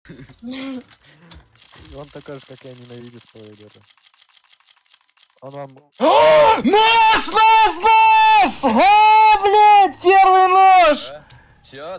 Он такой же, как я, ненавидит спойлеры. Он вам... Нож! Нож! Нож! Блядь, первый нож! Чё?